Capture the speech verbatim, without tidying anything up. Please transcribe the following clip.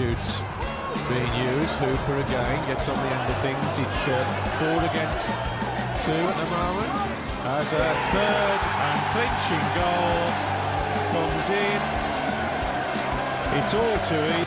substitutes being used. Hooper again gets on the end of things. It's uh, four against two at the moment. As a third and clinching goal comes in, it's all too easy.